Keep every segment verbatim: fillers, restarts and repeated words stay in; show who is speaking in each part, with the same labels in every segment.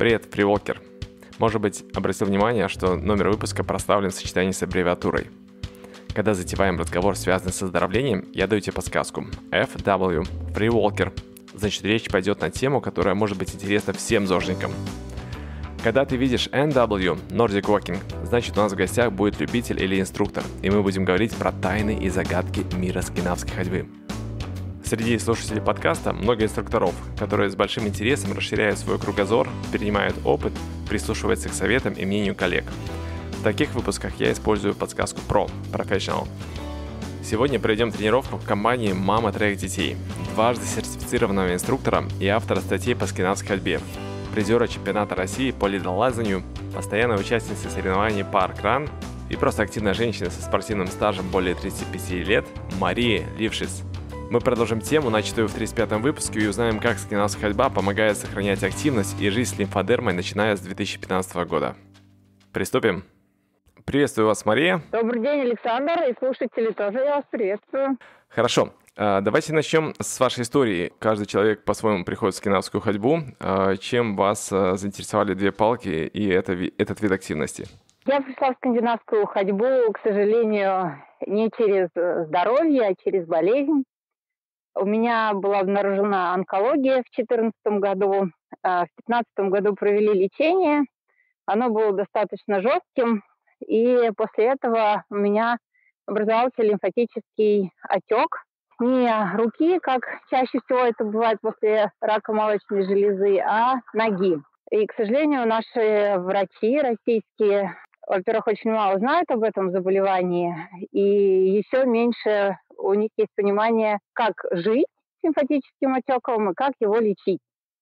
Speaker 1: Привет, фриволкер. Может быть, обратил внимание, что номер выпуска проставлен в сочетании с аббревиатурой. Когда затеваем разговор, связанный с оздоровлением, я даю тебе подсказку. эф дабл ю, фриволкер. Значит, речь пойдет на тему, которая может быть интересна всем зожникам. Когда ты видишь эн дабл ю, Nordic Walking, значит, у нас в гостях будет любитель или инструктор, и мы будем говорить про тайны и загадки мира скандинавской ходьбы. Среди слушателей подкаста много инструкторов, которые с большим интересом расширяют свой кругозор, перенимают опыт, прислушиваются к советам и мнению коллег. В таких выпусках я использую подсказку про Professional. Сегодня проведем тренировку в компании «Мама троих детей», дважды сертифицированного инструктора и автора статей по скандинавской ходьбе, призера чемпионата России по ледолазанию, постоянной участницы соревнований парк-ран и просто активная женщина со спортивным стажем более тридцати пяти лет Мария Лившиц. Мы продолжим тему, начатую в тридцать пятом выпуске, и узнаем, как скандинавская ходьба помогает сохранять активность и жизнь с лимфодермой, начиная с две тысячи пятнадцатого года. Приступим. Приветствую вас, Мария.
Speaker 2: Добрый день, Александр, и слушатели тоже я вас приветствую.
Speaker 1: Хорошо. Давайте начнем с вашей истории. Каждый человек по-своему приходит в скандинавскую ходьбу. Чем вас заинтересовали две палки и это, этот вид активности?
Speaker 2: Я пришла в скандинавскую ходьбу, к сожалению, не через здоровье, а через болезнь. У меня была обнаружена онкология в две тысячи четырнадцатом году. В две тысячи пятнадцатом году провели лечение. Оно было достаточно жестким. И после этого у меня образовался лимфатический отек. Не руки, как чаще всего это бывает после рака молочной железы, а ноги. И, к сожалению, наши врачи российские, во-первых, очень мало знают об этом заболевании, и еще меньше у них есть понимание, как жить с лимфатическим отеком и как его лечить.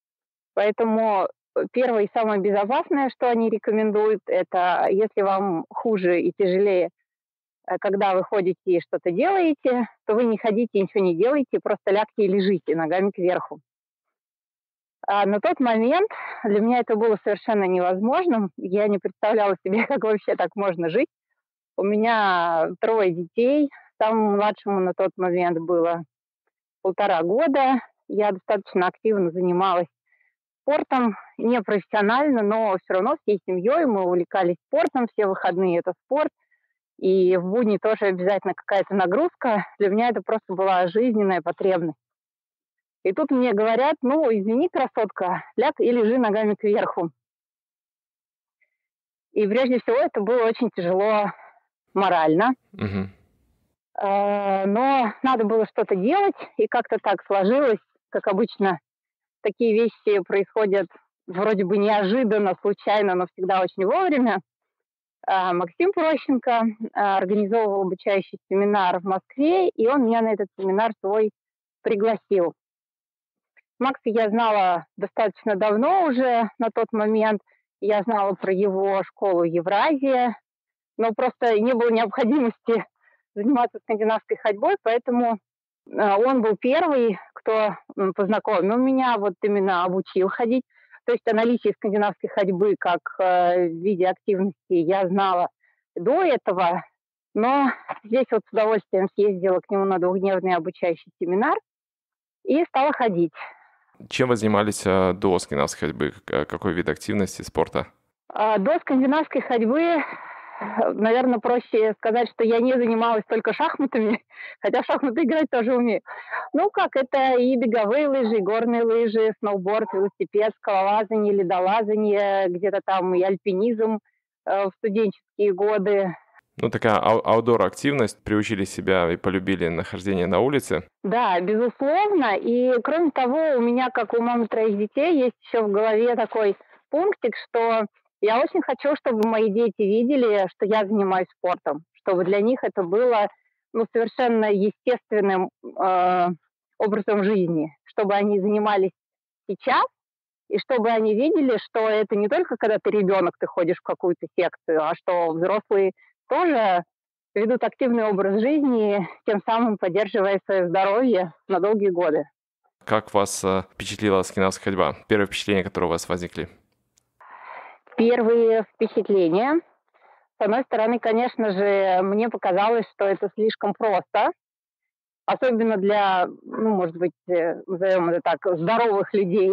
Speaker 2: Поэтому первое и самое безопасное, что они рекомендуют, это если вам хуже и тяжелее, когда вы ходите и что-то делаете, то вы не ходите и ничего не делаете, просто лягте и лежите ногами кверху. А на тот момент для меня это было совершенно невозможным. Я не представляла себе, как вообще так можно жить. У меня трое детей. Самому младшему на тот момент было полтора года. Я достаточно активно занималась спортом, не профессионально, но все равно всей семьей мы увлекались спортом. Все выходные – это спорт. И в будни тоже обязательно какая-то нагрузка. Для меня это просто была жизненная потребность. И тут мне говорят, ну, извини, красотка, ляг и лежи ногами кверху. И прежде всего это было очень тяжело морально.
Speaker 1: Угу.
Speaker 2: Но надо было что-то делать, и как-то так сложилось, как обычно. Такие вещи происходят вроде бы неожиданно, случайно, но всегда очень вовремя. Максим Прощенко организовывал обучающий семинар в Москве, и он меня на этот семинар свой пригласил. Макса я знала достаточно давно уже на тот момент. Я знала про его школу «Евразия», но просто не было необходимости заниматься скандинавской ходьбой, поэтому он был первый, кто познакомил меня, вот именно обучил ходить. То есть о наличии скандинавской ходьбы как э, в виде активности я знала до этого, но здесь вот с удовольствием съездила к нему на двухдневный обучающий семинар и стала ходить.
Speaker 1: Чем вы занимались э, до скандинавской ходьбы? Какой вид активности, спорта?
Speaker 2: А, до скандинавской ходьбы, наверное, проще сказать, что я не занималась только шахматами, хотя в шахматы играть тоже умею. Ну как, это и беговые лыжи, и горные лыжи, сноуборд, велосипед, скалолазание, ледолазание, где-то там и альпинизм э, в студенческие годы.
Speaker 1: Ну, такая ау- аутдор-активность, приучили себя и полюбили нахождение на улице.
Speaker 2: Да, безусловно. И кроме того, у меня, как у мамы троих детей, есть еще в голове такой пунктик, что я очень хочу, чтобы мои дети видели, что я занимаюсь спортом, чтобы для них это было ну, совершенно естественным э, образом жизни, чтобы они занимались сейчас, и чтобы они видели, что это не только когда ты ребенок, ты ходишь в какую-то секцию, а что взрослые тоже ведут активный образ жизни, тем самым поддерживая свое здоровье на долгие годы.
Speaker 1: Как вас э, впечатлила скандинавская ходьба? Первые впечатления, которые у вас возникли?
Speaker 2: Первые впечатления. С одной стороны, конечно же, мне показалось, что это слишком просто. Особенно для, ну, может быть, назовем это так, здоровых людей.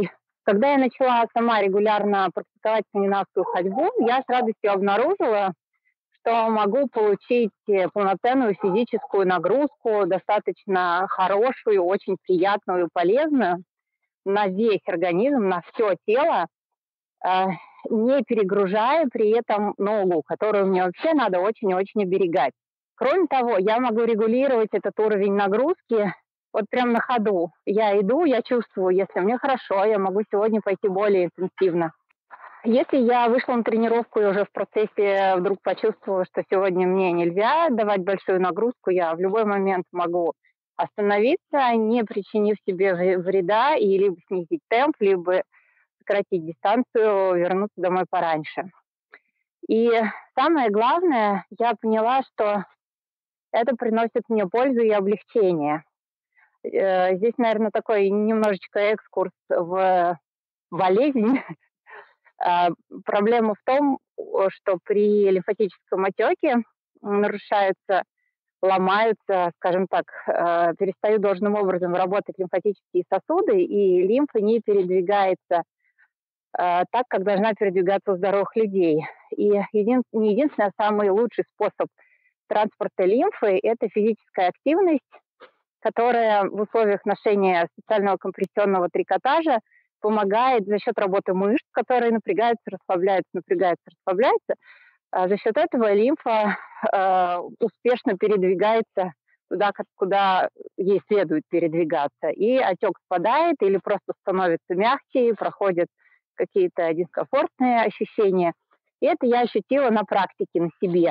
Speaker 2: Когда я начала сама регулярно практиковать скандинавскую ходьбу, я с радостью обнаружила, что могу получить э, полноценную физическую нагрузку, достаточно хорошую, очень приятную и полезную на весь организм, на все тело, э, не перегружая при этом ногу, которую мне вообще надо очень-очень оберегать. Кроме того, я могу регулировать этот уровень нагрузки вот прям на ходу. Я иду, я чувствую, если мне хорошо, я могу сегодня пойти более интенсивно. Если я вышла на тренировку и уже в процессе вдруг почувствовала, что сегодня мне нельзя давать большую нагрузку, я в любой момент могу остановиться, не причинив себе вре- вреда, и либо снизить темп, либо сократить дистанцию, вернуться домой пораньше. И самое главное, я поняла, что это приносит мне пользу и облегчение. Э, Здесь, наверное, такой немножечко экскурс в болезнь. А, Проблема в том, о, что при лимфатическом отеке нарушаются, ломаются, скажем так, э, перестают должным образом работать лимфатические сосуды, и лимфа не передвигается э, так, как должна передвигаться у здоровых людей. И един- не единственный, а самый лучший способ транспорта лимфы – это физическая активность, которая в условиях ношения специального компрессионного трикотажа помогает за счет работы мышц, которые напрягаются, расслабляются, напрягаются, расслабляются. А за счет этого лимфа э, успешно передвигается туда, как- куда ей следует передвигаться. И отек спадает или просто становится мягче, проходят какие-то дискомфортные ощущения. И это я ощутила на практике, на себе.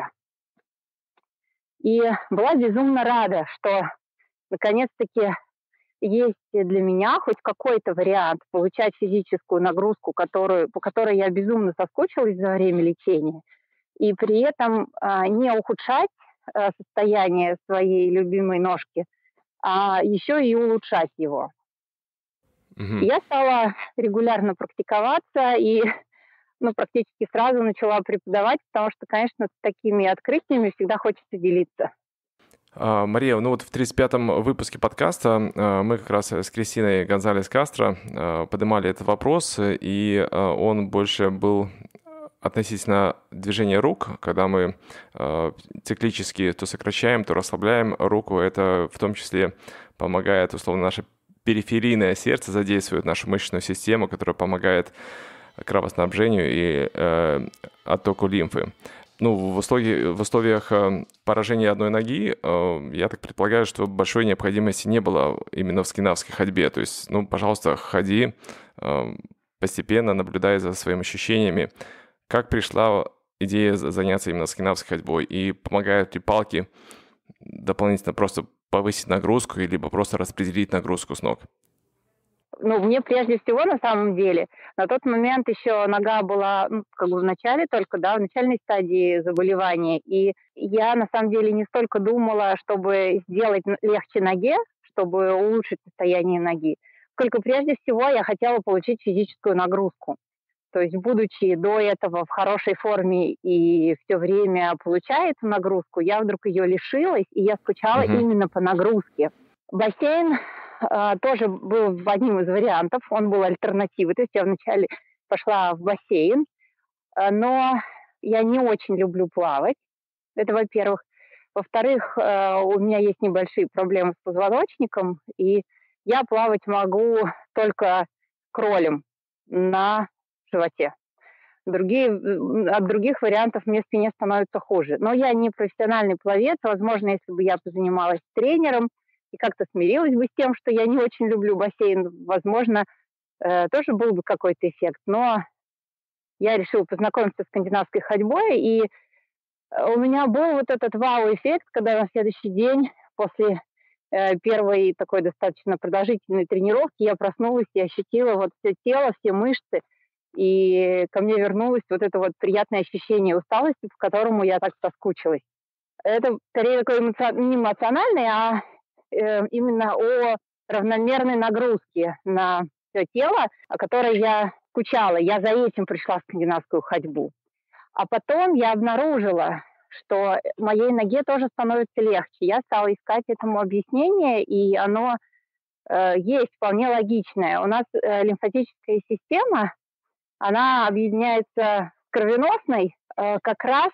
Speaker 2: И была безумно рада, что наконец-таки есть для меня хоть какой-то вариант получать физическую нагрузку, которую, по которой я безумно соскучилась за время лечения, и при этом а, не ухудшать а, состояние своей любимой ножки, а еще и улучшать его. И
Speaker 1: Мгм.
Speaker 2: я стала регулярно практиковаться и ну, практически сразу начала преподавать, потому что, конечно, с такими открытиями всегда хочется делиться.
Speaker 1: А, Мария, ну вот в тридцать пятом выпуске подкаста а, мы как раз с Кристиной Гонзалес Кастро а, поднимали этот вопрос, и а, он больше был относительно движения рук, когда мы а, циклически то сокращаем, то расслабляем руку. Это в том числе помогает, условно, наше периферийное сердце задействует нашу мышечную систему, которая помогает кровоснабжению и э, оттоку лимфы. Ну, в, условии, в условиях э, поражения одной ноги, э, я так предполагаю, что большой необходимости не было именно в скандинавской ходьбе. То есть, ну, пожалуйста, ходи, э, постепенно наблюдай за своими ощущениями. Как пришла идея за- заняться именно скандинавской ходьбой? И помогают ли палки дополнительно просто повысить нагрузку, либо просто распределить нагрузку с ног?
Speaker 2: Ну, мне прежде всего, на самом деле, на тот момент еще нога была, ну, как бы в начале только, да, в начальной стадии заболевания. И я, на самом деле, не столько думала, чтобы сделать н- легче ноге, чтобы улучшить состояние ноги, сколько прежде всего я хотела получить физическую нагрузку. То есть, будучи до этого в хорошей форме и все время получая эту нагрузку, я вдруг ее лишилась, и я скучала
Speaker 1: Мгм.
Speaker 2: именно по нагрузке. Бассейн а, тоже был одним из вариантов, он был альтернативой. То есть я вначале пошла в бассейн, а, но я не очень люблю плавать. Это, во-первых. Во-вторых, э, у меня есть небольшие проблемы с позвоночником, и я плавать могу только кролем на животе. Другие, м, от других вариантов мне в спине становится хуже. Но я не профессиональный пловец. Возможно, если бы я позанималась тренером и как-то смирилась бы с тем, что я не очень люблю бассейн, возможно, э, тоже был бы какой-то эффект. Но я решила познакомиться с скандинавской ходьбой, и э, у меня был вот этот вау-эффект, когда на следующий день после э, первой такой достаточно продолжительной тренировки я проснулась и ощутила вот все тело, все мышцы, и ко мне вернулось вот это вот приятное ощущение усталости, по которому я так соскучилась. Это скорее такое эмоци- не эмоциональное, а э, именно о равномерной нагрузке на все тело, о которой я скучала. Я за этим пришла в скандинавскую ходьбу. А потом я обнаружила, что моей ноге тоже становится легче. Я стала искать этому объяснение, и оно э, есть вполне логичное. У нас э, лимфатическая система, она объединяется с кровеносной э, как раз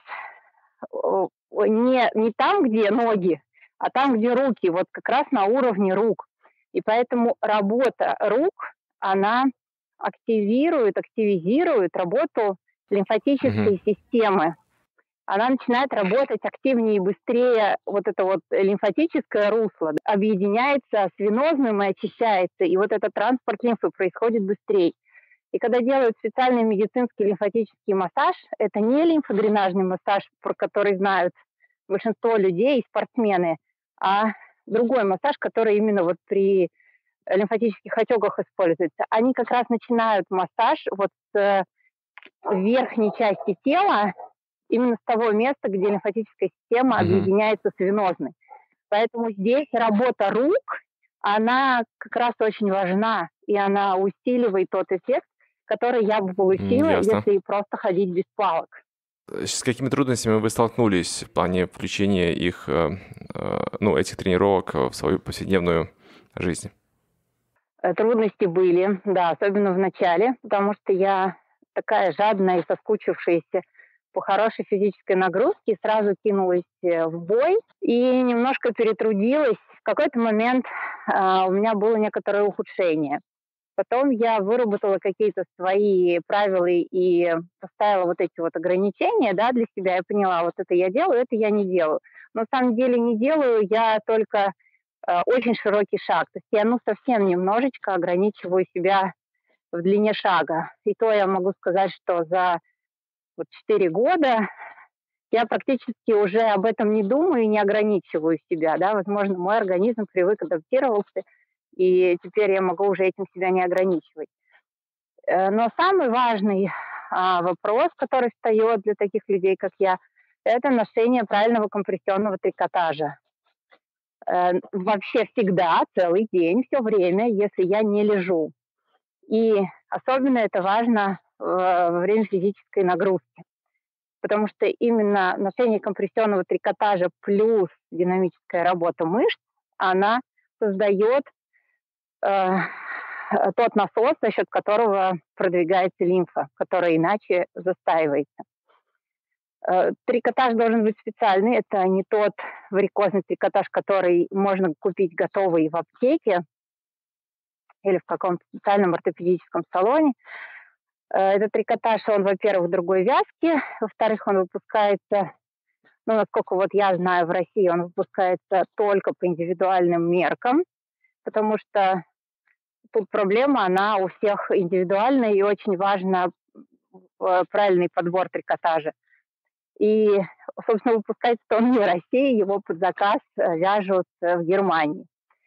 Speaker 2: э, не, не там, где ноги, а там, где руки, вот как раз на уровне рук. И поэтому работа рук, она активирует, активизирует работу
Speaker 1: Мгм.
Speaker 2: лимфатической системы. Она начинает работать активнее и быстрее, вот это вот лимфатическое русло объединяется с венозным и очищается, и вот этот транспорт лимфы происходит быстрее. И когда делают специальный медицинский лимфатический массаж, это не лимфодренажный массаж, про который знают большинство людей и спортсмены, а другой массаж, который именно вот при лимфатических отеках используется. Они как раз начинают массаж вот с верхней части тела, именно с того места, где лимфатическая система
Speaker 1: Мгм.
Speaker 2: объединяется с венозной. Поэтому здесь работа рук, она как раз очень важна, и она усиливает тот эффект, который я бы
Speaker 1: М,
Speaker 2: получила,
Speaker 1: Ясно.
Speaker 2: если просто ходить без палок.
Speaker 1: Э, С какими трудностями вы столкнулись в плане включения их, э, э, ну, этих тренировок э, в свою повседневную жизнь?
Speaker 2: Э, Трудности были, да, особенно в начале, потому что я такая жадная и соскучившаяся по хорошей физической нагрузке, сразу кинулась э, в бой и немножко перетрудилась. В какой-то момент а, у меня было некоторое ухудшение. Потом я выработала какие-то свои правила и поставила вот эти вот ограничения, да, для себя. Я поняла, вот это я делаю, это я не делаю. Но на самом деле не делаю я только э, очень широкий шаг. То есть я, ну, совсем немножечко ограничиваю себя в длине шага. И то я могу сказать, что за вот четыре года я практически уже об этом не думаю и не ограничиваю себя, да. Возможно, мой организм привык, адаптировался, и теперь я могу уже этим себя не ограничивать. Э, Но самый важный а, вопрос, который встает для таких людей, как я, это ношение правильного компрессионного трикотажа. Э, Вообще всегда, целый день, все время, если я не лежу. И особенно это важно э, во время физической нагрузки, потому что именно ношение компрессионного трикотажа плюс динамическая работа мышц, она создает э, тот насос, за счет которого продвигается лимфа, которая иначе застаивается. Э, Трикотаж должен быть специальный. Это не тот варикозный трикотаж, который можно купить готовый в аптеке или в каком-то специальном ортопедическом салоне. Э, Этот трикотаж, он, во-первых, другой вязки, во-вторых, он выпускается, ну, насколько вот я знаю, в России он выпускается только по индивидуальным меркам, потому что тут проблема, она у всех индивидуальная, и очень важно э, правильный подбор трикотажа. И, собственно, выпускается он не в России, его под заказ э, вяжут э, в Германии.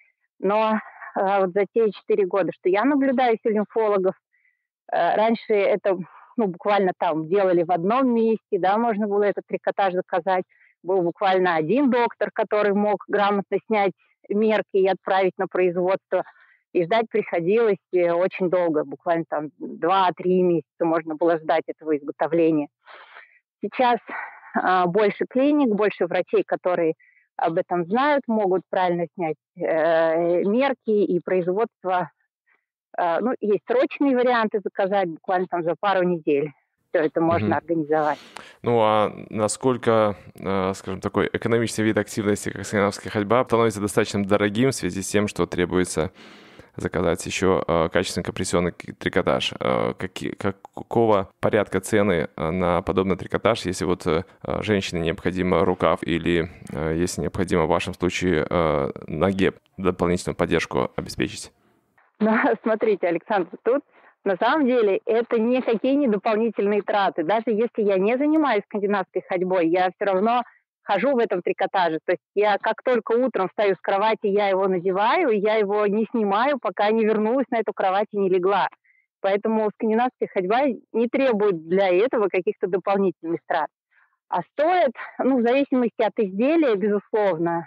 Speaker 2: Но э, вот за те четыре года, что я наблюдаю у лимфологов, э, раньше это, ну, буквально там делали в одном месте, да, можно было этот трикотаж заказать. Был буквально один доктор, который мог грамотно снять мерки и отправить на производство. И ждать приходилось э, очень долго, буквально там два-три месяца можно было ждать этого изготовления. Сейчас а, больше клиник, больше врачей, которые об этом знают, могут правильно снять э, мерки и производство. Э, ну, есть срочные варианты заказать буквально там за пару недель. Все это можно
Speaker 1: Мгм.
Speaker 2: организовать.
Speaker 1: Ну а насколько, э, скажем, такой экономичный вид активности, как скандинавская ходьба, становится достаточно дорогим в связи с тем, что требуется заказать еще э, качественный компрессионный к- трикотаж? Э, какие, какого порядка цены э, на подобный трикотаж, если вот э, э, женщине необходимо рукав или, э, если необходимо в вашем случае, э, ноге дополнительную поддержку обеспечить?
Speaker 2: Но смотрите, Александр, тут на самом деле это никакие не дополнительные траты. Даже если я не занимаюсь скандинавской ходьбой, я все равно хожу в этом трикотаже. То есть я как только утром встаю с кровати, я его надеваю, и я его не снимаю, пока не вернулась на эту кровать и не легла. Поэтому скандинавская ходьба не требует для этого каких-то дополнительных трат. А стоит, ну, в зависимости от изделия, безусловно.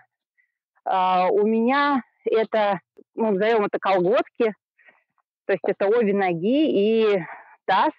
Speaker 2: А, у меня это, ну, назовем это колготки, то есть это обе ноги и таз.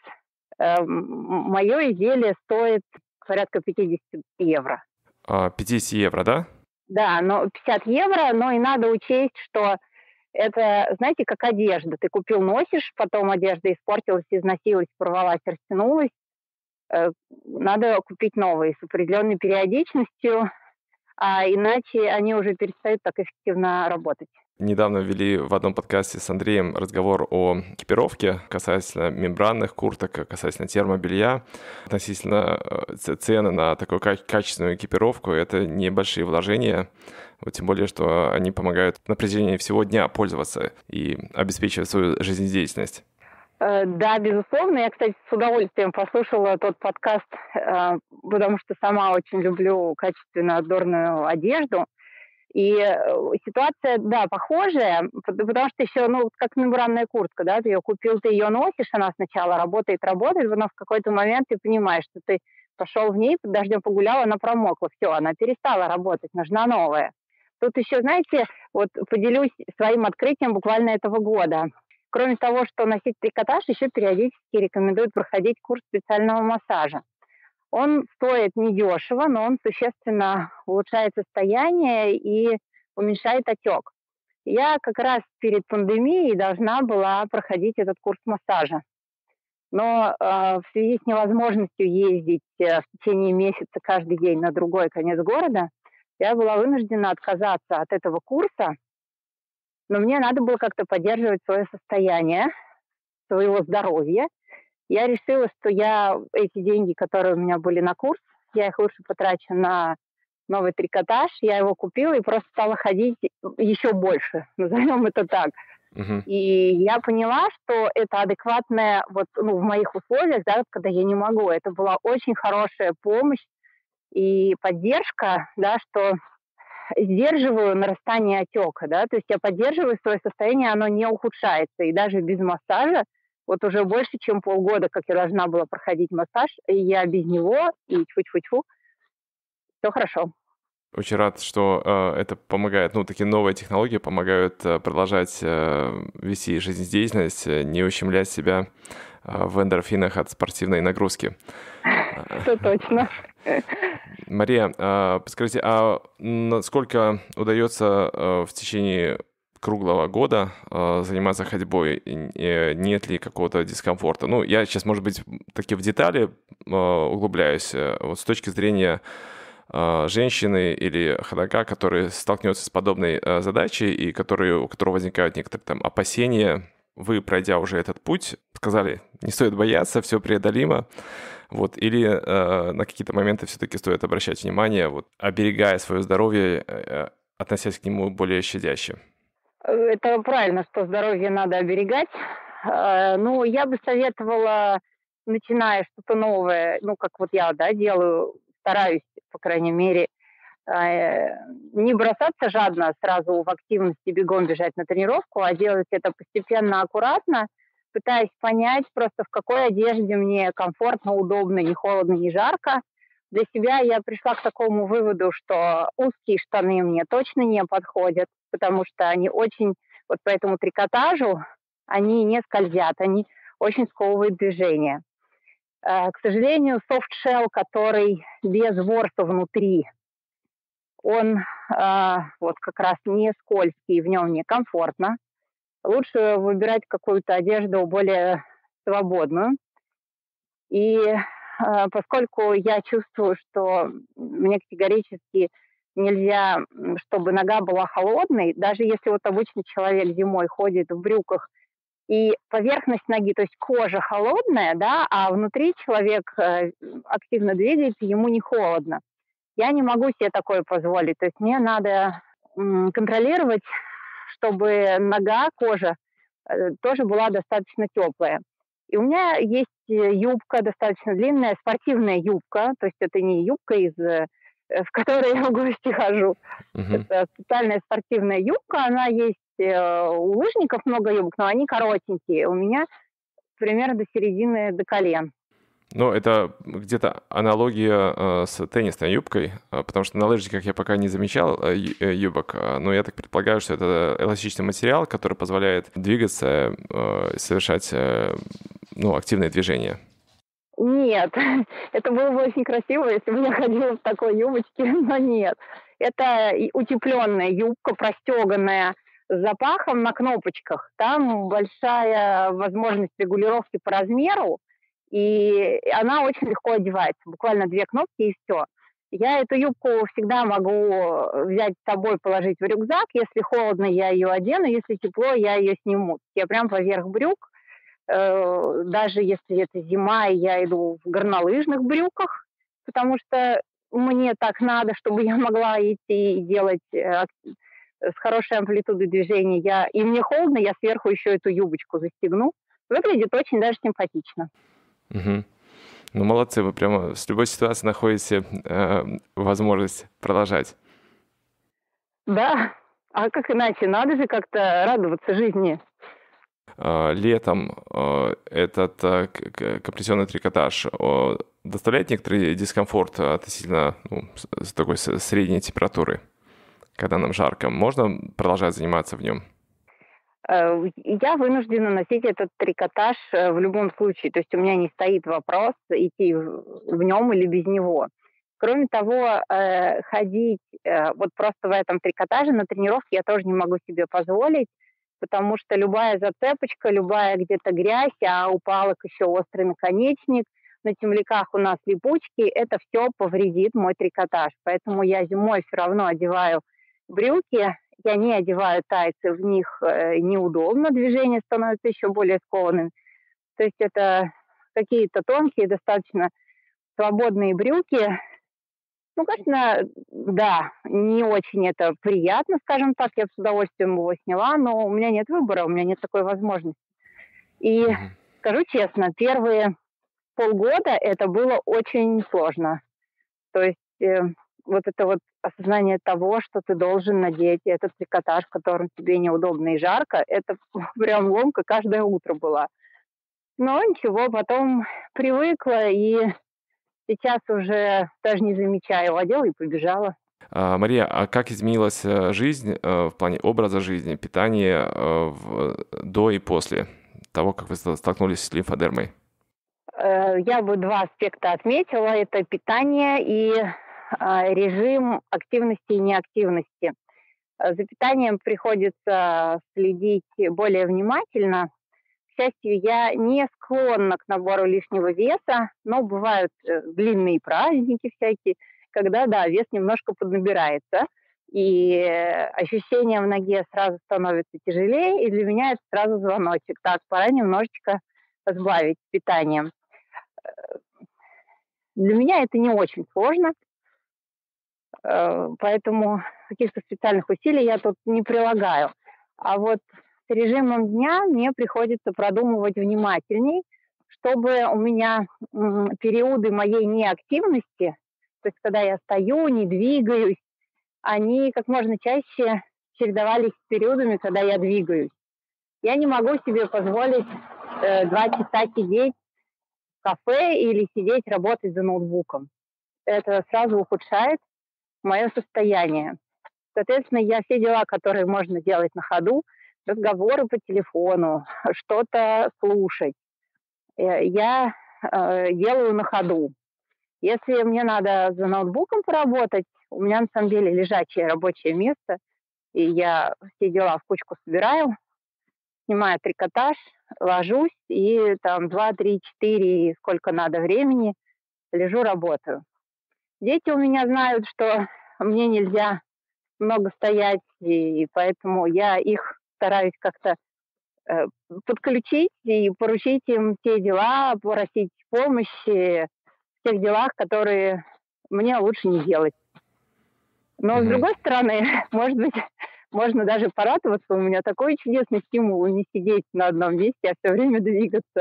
Speaker 2: Мое изделие стоит порядка пятьдесят евро.
Speaker 1: А, пятьдесят евро, да?
Speaker 2: Да, но пятьдесят евро, но и надо учесть, что Это, знаете, как одежда. Ты купил, носишь, потом одежда испортилась, износилась, порвалась, растянулась. Э, Надо купить новые с определенной периодичностью, а иначе они уже перестают так эффективно работать.
Speaker 1: Недавно вели в одном подкасте с Андреем разговор о экипировке касательно мембранных курток, касательно термобелья, относительно э, ц- цены на такую ка- качественную экипировку. Это небольшие вложения, вот тем более, что они помогают на протяжении всего дня пользоваться и обеспечивать свою жизнедеятельность.
Speaker 2: Э, Да, безусловно. Я, кстати, с удовольствием послушала тот подкаст, э, потому что сама очень люблю качественную отборную одежду. И э, ситуация, да, похожая, пот- потому что еще, ну, вот как мембранная куртка, да, ты ее купил, ты ее носишь, она сначала работает, работает, но в какой-то момент ты понимаешь, что ты пошел в ней, под дождем погулял, она промокла, все, она перестала работать, нужна новая. Тут еще, знаете, вот поделюсь своим открытием буквально этого года. Кроме того, что носить трикотаж, еще периодически рекомендуют проходить курс специального массажа. Он стоит недешево, но он существенно улучшает состояние и уменьшает отек. Я как раз перед пандемией должна была проходить этот курс массажа. Но э, в связи с невозможностью ездить э, в течение месяца каждый день на другой конец города, я была вынуждена отказаться от этого курса, но мне надо было как-то поддерживать свое состояние, своего здоровья. Я решила, что я эти деньги, которые у меня были на курс, я их лучше потрачу на новый трикотаж. Я его купила и просто стала ходить еще больше, назовем это так.
Speaker 1: Мгм.
Speaker 2: И я поняла, что это адекватная, вот, ну, в моих условиях, да, вот когда я не могу, это была очень хорошая помощь и поддержка, да, что сдерживаю нарастание отека, да, то есть я поддерживаю свое состояние, оно не ухудшается, и даже без массажа, вот уже больше, чем полгода, как я должна была проходить массаж, и я без него, и тьфу-тьфу-тьфу, все хорошо.
Speaker 1: Очень рад, что э, это помогает, ну, такие новые технологии помогают э, продолжать э, вести жизнедеятельность, э, не ущемлять себя э, в эндорфинах от спортивной нагрузки.
Speaker 2: Это точно.
Speaker 1: Мария, а, подскажите, а насколько удается э, в течение круглого года э, заниматься ходьбой? И, э, Нет ли какого-то дискомфорта? Ну, я сейчас, может быть, таки в детали э, углубляюсь. Э, Вот с точки зрения э, женщины или ходока, который столкнется с подобной э, задачей и который, у которого возникают некоторые там опасения, вы, пройдя уже этот путь, сказали, не стоит бояться, все преодолимо. Вот, или э, на какие-то моменты все-таки стоит обращать внимание, вот, оберегая свое здоровье, э, относясь к нему более щадяще.
Speaker 2: Это правильно, что здоровье надо оберегать. Э, Ну, я бы советовала, начиная что-то новое, ну, как вот я, да, делаю, стараюсь, по крайней мере, э, не бросаться жадно сразу в активности, бегом бежать на тренировку, а делать это постепенно, аккуратно, пытаясь понять просто, в какой одежде мне комфортно, удобно, не холодно, не жарко. Для себя я пришла к такому выводу, что узкие штаны мне точно не подходят, потому что они очень, вот по этому трикотажу, они не скользят, они очень сковывают движение. Э, К сожалению, софт-шелл, который без ворса внутри, он а, вот как раз не скользкий, в нем некомфортно. Лучше выбирать какую-то одежду более свободную. И а, поскольку я чувствую, что мне категорически нельзя, м, чтобы нога была холодной, даже если вот обычный человек зимой ходит в брюках, и поверхность ноги, то есть кожа холодная, да, а внутри человек э, активно двигается, ему не холодно. Я не могу себе такое позволить. То есть мне надо м, контролировать, чтобы нога, кожа э, тоже была достаточно теплая. И у меня есть э, юбка достаточно длинная, спортивная юбка, то есть это не юбка, из, э, в которой я в гости хожу.
Speaker 1: Мгм.
Speaker 2: Это специальная спортивная юбка, она есть э, у лыжников много юбок, но они коротенькие. У меня примерно до середины, до колен.
Speaker 1: Ну, это где-то аналогия э, с теннисной юбкой, э, потому что на лыжниках я пока не замечал э, ю- э, юбок, э, но я так предполагаю, что это эластичный материал, который позволяет двигаться, э, и совершать э, ну, активные движения.
Speaker 2: Нет, это было бы очень красиво, если бы я ходила в такой юбочке, но нет. Это и утепленная юбка, простеганная, с запахом на кнопочках. Там большая возможность регулировки по размеру, и она очень легко одевается. Буквально две кнопки и все. Я эту юбку всегда могу взять с собой, положить в рюкзак. Если холодно, я ее одену, если тепло, я ее сниму. Я прям поверх брюк, э, даже если это зима, и я иду в горнолыжных брюках, потому что мне так надо, чтобы я могла идти и делать э, с хорошей амплитудой движения. Я, и мне холодно, я сверху еще эту юбочку застегну. Выглядит очень даже симпатично.
Speaker 1: Угу. Ну, молодцы, вы прямо с любой ситуации находите э, возможность продолжать.
Speaker 2: Да, а как иначе? Надо же как-то радоваться жизни.
Speaker 1: Э, летом э, этот э, компрессионный трикотаж э, доставляет некоторый дискомфорт относительно ну, с, с такой средней температуры, когда нам жарко. Можно продолжать заниматься в нем?
Speaker 2: Я вынуждена носить этот трикотаж в любом случае. То есть у меня не стоит вопрос идти в нем или без него. Кроме того, ходить вот просто в этом трикотаже на тренировке я тоже не могу себе позволить, потому что любая зацепочка, любая где-то грязь, а у палок еще острый наконечник, на темляках у нас липучки, это все повредит мой трикотаж. Поэтому я зимой все равно одеваю брюки, я не одеваю тайцы, в них э, неудобно, движение становится еще более скованным. То есть это какие-то тонкие, достаточно свободные брюки. Ну, конечно, да, не очень это приятно, скажем так, я бы с удовольствием его сняла, но у меня нет выбора, у меня нет такой возможности. И mm-hmm. скажу честно, первые полгода это было очень сложно. То есть э, вот это вот осознание того, что ты должен надеть этот трикотаж, в котором тебе неудобно и жарко, это прям ломка каждое утро была. Но ничего, потом привыкла, и сейчас уже даже не замечаю, одела и побежала.
Speaker 1: А, Мария, а как изменилась жизнь в плане образа жизни, питания в, до и после того, как вы столкнулись с лимфодермой?
Speaker 2: Я бы два аспекта отметила. Это питание и режим активности и неактивности. За питанием приходится следить более внимательно. К счастью, я не склонна к набору лишнего веса, но бывают длинные праздники всякие, когда, да, вес немножко поднабирается, и ощущение в ноге сразу становится тяжелее, и для меня это сразу звоночек. Так, пора немножечко сбавить с питанием. Для меня это не очень сложно, поэтому каких-то специальных усилий я тут не прилагаю. А вот с режимом дня мне приходится продумывать внимательней, чтобы у меня периоды моей неактивности, то есть когда я стою, не двигаюсь, они как можно чаще чередовались с периодами, когда я двигаюсь. Я не могу себе позволить э, два часа сидеть в кафе или сидеть, работать за ноутбуком. Это сразу ухудшает мое состояние. Соответственно, я все дела, которые можно делать на ходу, разговоры по телефону, что-то слушать, я э, делаю на ходу. Если мне надо за ноутбуком поработать, у меня на самом деле лежачее рабочее место, и я все дела в кучку собираю, снимаю трикотаж, ложусь, и там два, три, четыре, сколько надо времени, лежу, работаю. Дети у меня знают, что мне нельзя много стоять, и поэтому я их стараюсь как-то э, подключить и поручить им те дела, просить помощи в тех делах, которые мне лучше не делать. Но, mm-hmm. с другой стороны, может быть, можно даже порадоваться, у меня такой чудесный стимул не сидеть на одном месте, а все время двигаться.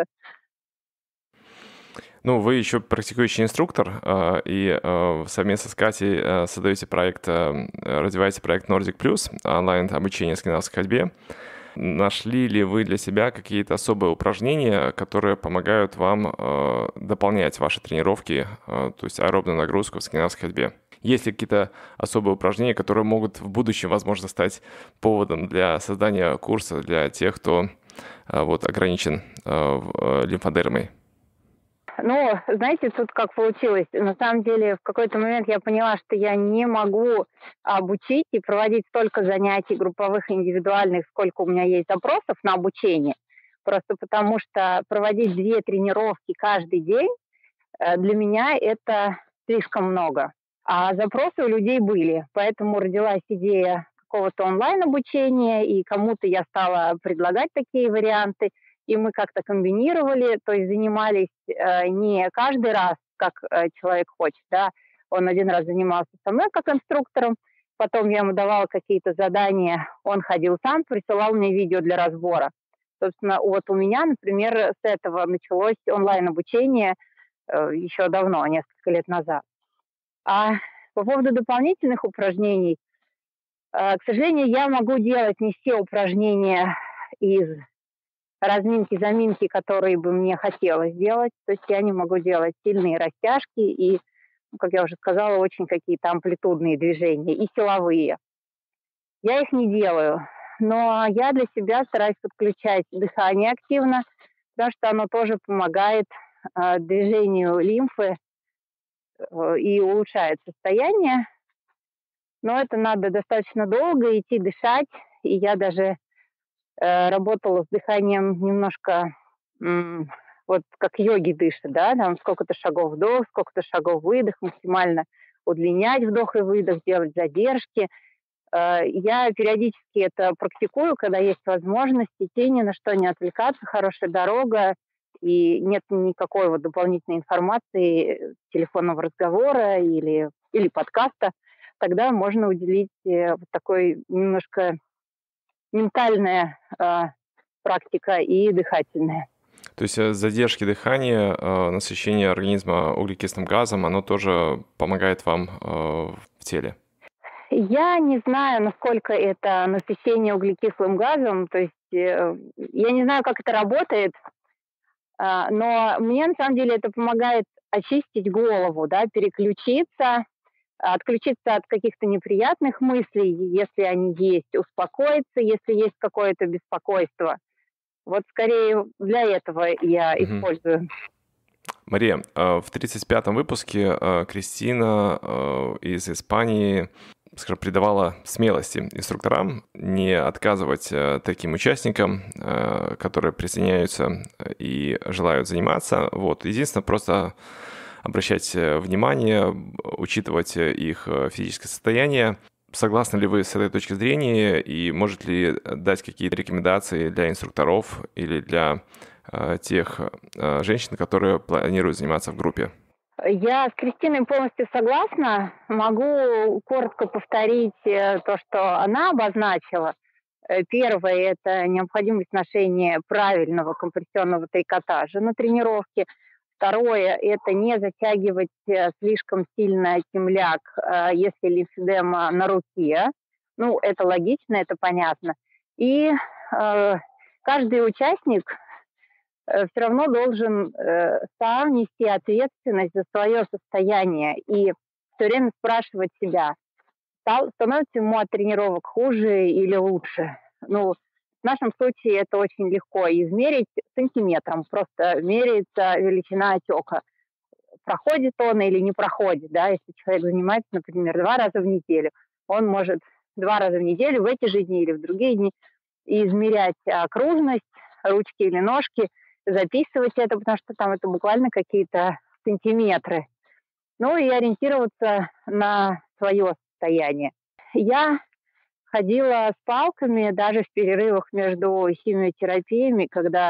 Speaker 1: Ну, вы еще практикующий инструктор, и совместно с Катей создаете проект, развиваете проект Nordic Plus, онлайн-обучение скандинавской ходьбе. Нашли ли вы для себя какие-то особые упражнения, которые помогают вам дополнять ваши тренировки, то есть аэробную нагрузку в скандинавской ходьбе? Есть ли какие-то особые упражнения, которые могут в будущем, возможно, стать поводом для создания курса для тех, кто вот, ограничен лимфодермой?
Speaker 2: Ну, знаете, тут как получилось. На самом деле, в какой-то момент я поняла, что я не могу обучить и проводить столько занятий групповых и индивидуальных, сколько у меня есть запросов на обучение. Просто потому что проводить две тренировки каждый день э, для меня это слишком много. А запросы у людей были, поэтому родилась идея какого-то онлайн-обучения, и кому-то я стала предлагать такие варианты, и мы как-то комбинировали, то есть занимались э, не каждый раз, как э, человек хочет, да, он один раз занимался со мной как инструктором, потом я ему давала какие-то задания, он ходил сам, присылал мне видео для разбора. Собственно, вот у меня, например, с этого началось онлайн-обучение э, еще давно, несколько лет назад. А по поводу дополнительных упражнений, э, к сожалению, я могу делать не все упражнения из разминки, заминки, которые бы мне хотелось делать. То есть я не могу делать сильные растяжки и, ну, как я уже сказала, очень какие-то амплитудные движения и силовые. Я их не делаю, но я для себя стараюсь подключать дыхание активно, потому что оно тоже помогает э, движению лимфы э, и улучшает состояние. Но это надо достаточно долго идти дышать, и я даже э, работала с дыханием немножко, м, вот как йоги дышат, да, там сколько-то шагов вдох, сколько-то шагов выдох, максимально удлинять вдох и выдох, делать задержки. Э, я периодически это практикую, когда есть возможность идти, ни на что не отвлекаться, хорошая дорога, и нет никакой вот дополнительной информации, телефонного разговора или, или подкаста, тогда можно уделить э, вот такой немножко ментальная э, практика и дыхательная.
Speaker 1: То есть э, задержки дыхания, э, насыщение организма углекислым газом, оно тоже помогает вам э, в теле?
Speaker 2: Я не знаю, насколько это насыщение углекислым газом, то есть э, я не знаю, как это работает, а, но мне на самом деле это помогает очистить голову, да, переключиться, отключиться от каких-то неприятных мыслей, если они есть, успокоиться, если есть какое-то беспокойство. Вот скорее для этого я
Speaker 1: Мгм.
Speaker 2: использую.
Speaker 1: Мария, э, в тридцать пятом выпуске э, Кристина э, из Испании, скажем, придавала смелости инструкторам не отказывать э, таким участникам, э, которые присоединяются и желают заниматься. Вот. Единственное, просто обращать э, внимание, учитывать э, их э, физическое состояние. Согласны ли вы с этой точки зрения и можете ли дать какие-то рекомендации для инструкторов или для э, тех э, женщин, которые планируют заниматься в группе?
Speaker 2: Я с Кристиной полностью согласна. Могу коротко повторить э, то, что она обозначила. Э, Первое– это необходимость ношения правильного компрессионного трикотажа на тренировке. Второе– это не затягивать э, слишком сильно темляк, э, если лимфедема на руке. Ну, это логично, это понятно. И э, каждый участник все равно должен э, сам нести ответственность за свое состояние и все время спрашивать себя, стал- становится ему от тренировок хуже или лучше. Ну, в нашем случае это очень легко измерить сантиметром, просто меряется величина отека. Проходит он или не проходит, да, если человек занимается, например, два раза в неделю, он может два раза в неделю в эти же дни или в другие дни измерять окружность, ручки или ножки, записывать это, потому что там это буквально какие-то сантиметры. Ну и ориентироваться на свое состояние. Я ходила с палками даже в перерывах между химиотерапиями, когда,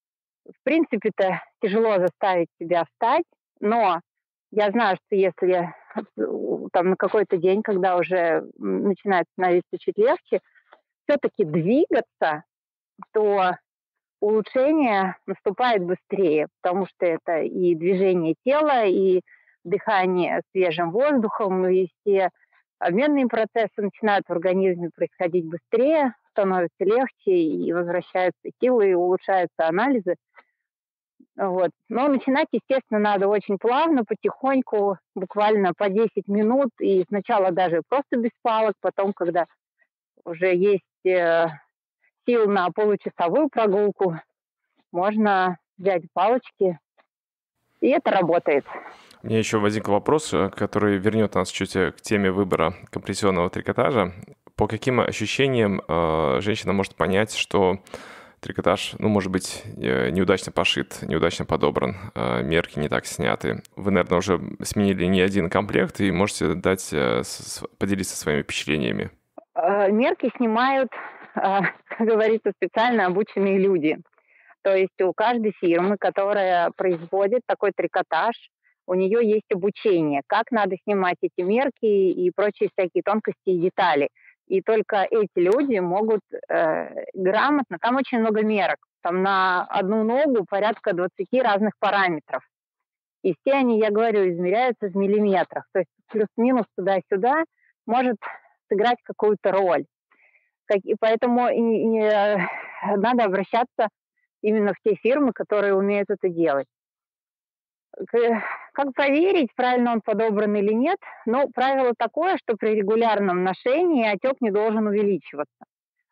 Speaker 2: в принципе-то, тяжело заставить себя встать, но я знаю, что если э, там на какой-то день, когда уже м, начинает становиться чуть легче, все-таки двигаться, то улучшение наступает быстрее, потому что это и движение тела, и дыхание свежим воздухом, и все обменные процессы начинают в организме происходить быстрее, становится легче, и возвращаются силы, и улучшаются анализы. Вот. Но начинать, естественно, надо очень плавно, потихоньку, буквально по десять минут, и сначала даже просто без палок, потом, когда уже есть э, сил на получасовую прогулку, можно взять палочки. И это работает.
Speaker 1: У меня еще возник вопрос, который вернет нас чуть к теме выбора компрессионного трикотажа. По каким ощущениям э, женщина может понять, что трикотаж, ну, может быть, неудачно пошит, неудачно подобран, э, мерки не так сняты? Вы, наверное, уже сменили не один комплект и можете дать, э, с, поделиться своими впечатлениями.
Speaker 2: Мерки снимают, как говорится, специально обученные люди. То есть у каждой фирмы, которая производит такой трикотаж, у нее есть обучение, как надо снимать эти мерки и прочие всякие тонкости и детали. И только эти люди могут э, грамотно, там очень много мерок, там на одну ногу порядка двадцати разных параметров. И все они, я говорю, измеряются в миллиметрах. То есть плюс-минус туда-сюда может сыграть какую-то роль. И поэтому и, и, надо обращаться именно в те фирмы, которые умеют это делать. Как проверить, правильно он подобран или нет? Ну, правило такое, что при регулярном ношении отек не должен увеличиваться.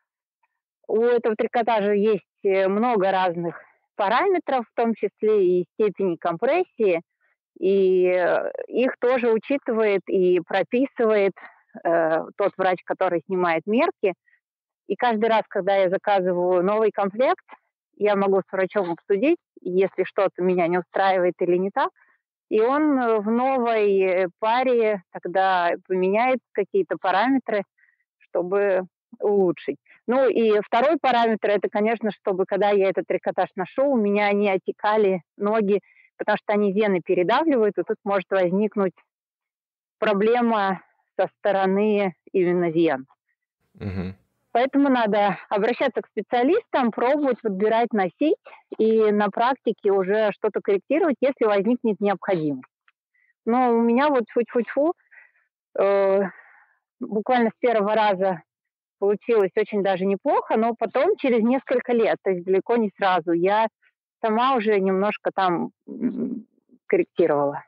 Speaker 2: У этого трикотажа есть много разных параметров, в том числе и степени компрессии, и их тоже учитывает и прописывает э, тот врач, который снимает мерки. И каждый раз, когда я заказываю новый комплект, я могу с врачом обсудить, если что-то меня не устраивает или не так, и он в новой паре тогда поменяет какие-то параметры, чтобы улучшить. Ну и второй параметр, это, конечно, чтобы когда я этот трикотаж ношу, у меня не отекали ноги, потому что они вены передавливают, и тут может возникнуть проблема со стороны именно вен.
Speaker 1: Угу.
Speaker 2: Поэтому надо обращаться к специалистам, пробовать, подбирать, носить и на практике уже что-то корректировать, если возникнет необходимость. Но у меня вот фу-фу-фу, э, буквально с первого раза получилось очень даже неплохо, но потом через несколько лет, то есть далеко не сразу, я сама уже немножко там корректировала.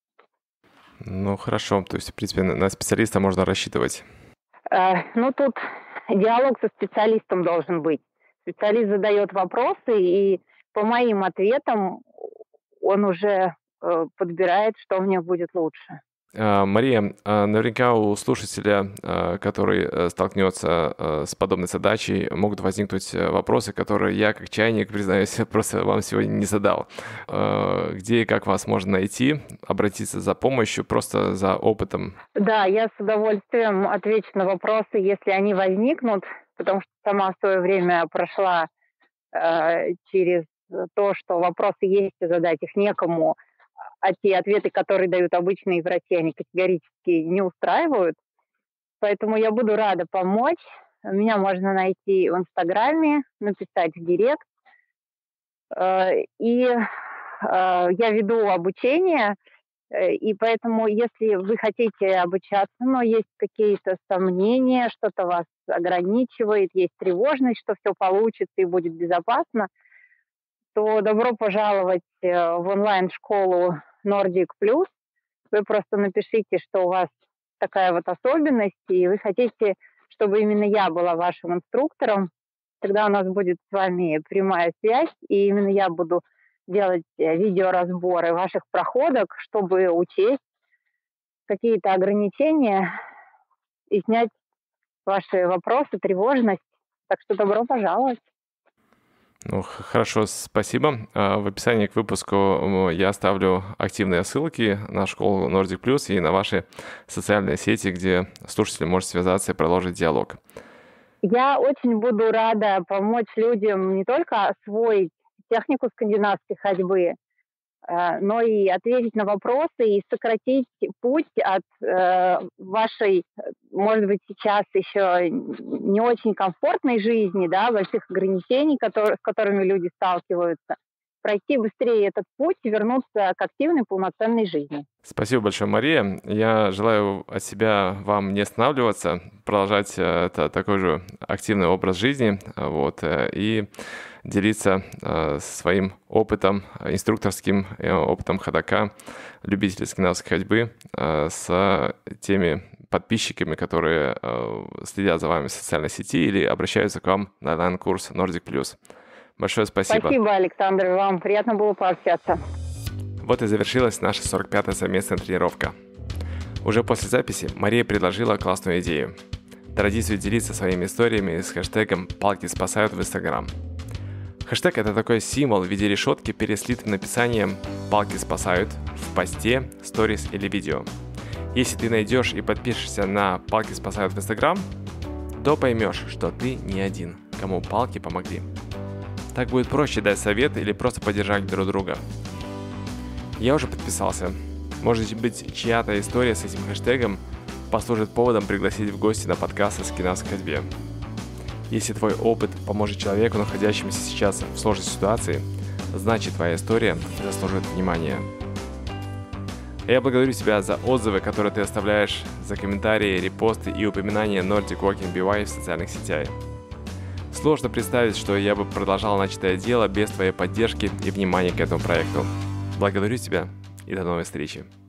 Speaker 1: Ну, хорошо. То есть, в принципе, на специалиста можно рассчитывать.
Speaker 2: Э, ну, тут диалог со специалистом должен быть. Специалист задает вопросы, и по моим ответам он уже э, подбирает, что мне будет лучше.
Speaker 1: Мария, наверняка у слушателя, который столкнется с подобной задачей, могут возникнуть вопросы, которые я, как чайник, признаюсь, просто вам сегодня не задал. Где и как вас можно найти, обратиться за помощью, просто за опытом?
Speaker 2: Да, я с удовольствием отвечу на вопросы, если они возникнут, потому что сама в свое время прошла э, через то, что вопросы есть, и задать их некому, а те ответы, которые дают обычные врачи, они категорически не устраивают. Поэтому я буду рада помочь. Меня можно найти в Инстаграме, написать в директ. И я веду обучение, и поэтому, если вы хотите обучаться, но есть какие-то сомнения, что-то вас ограничивает, есть тревожность, что все получится и будет безопасно, то добро пожаловать в онлайн-школу Nordic Plus. Вы просто напишите, что у вас такая вот особенность, и вы хотите, чтобы именно я была вашим инструктором. Тогда у нас будет с вами прямая связь, и именно я буду делать видеоразборы ваших проходок, чтобы учесть какие-то ограничения и снять ваши вопросы, тревожность. Так что добро пожаловать.
Speaker 1: Ну, хорошо, спасибо. В описании к выпуску я оставлю активные ссылки на школу Nordic Plus и на ваши социальные сети, где слушатель может связаться и продолжить диалог.
Speaker 2: Я очень буду рада помочь людям не только освоить технику скандинавской ходьбы, но и ответить на вопросы и сократить путь от э, вашей, может быть, сейчас еще не очень комфортной жизни, да, больших ограничений, которые, с которыми люди сталкиваются, пройти быстрее этот путь и вернуться к активной, полноценной жизни.
Speaker 1: Спасибо большое, Мария. Я желаю от себя вам не останавливаться, продолжать это, такой же активный образ жизни, вот, и делиться э, своим опытом, инструкторским э, опытом ходока, любителей скандинавской ходьбы, э, с теми подписчиками, которые э, следят за вами в социальной сети или обращаются к вам на онлайн-курс Nordic Plus. Большое спасибо.
Speaker 2: Спасибо, Александр, вам приятно было пообщаться.
Speaker 1: Вот и завершилась наша сорок пятая совместная тренировка. Уже после записи Мария предложила классную идею. Традицию делиться своими историями с хэштегом «Палки спасают» в Instagram. Хэштег – это такой символ в виде решетки перед слитым написанием «Палки спасают» в посте, сторис или видео. Если ты найдешь и подпишешься на «Палки спасают» в Instagram, то поймешь, что ты не один, кому палки помогли. Так будет проще дать совет или просто поддержать друг друга. Я уже подписался. Может быть, чья-то история с этим хэштегом послужит поводом пригласить в гости на подкаст о скандинавской ходьбе. Если твой опыт поможет человеку, находящемуся сейчас в сложной ситуации, значит твоя история заслуживает внимания. Я благодарю тебя за отзывы, которые ты оставляешь, за комментарии, репосты и упоминания Nordic Walking би вай в социальных сетях. Сложно представить, что я бы продолжал начатое дело без твоей поддержки и внимания к этому проекту. Благодарю тебя и до новой встречи.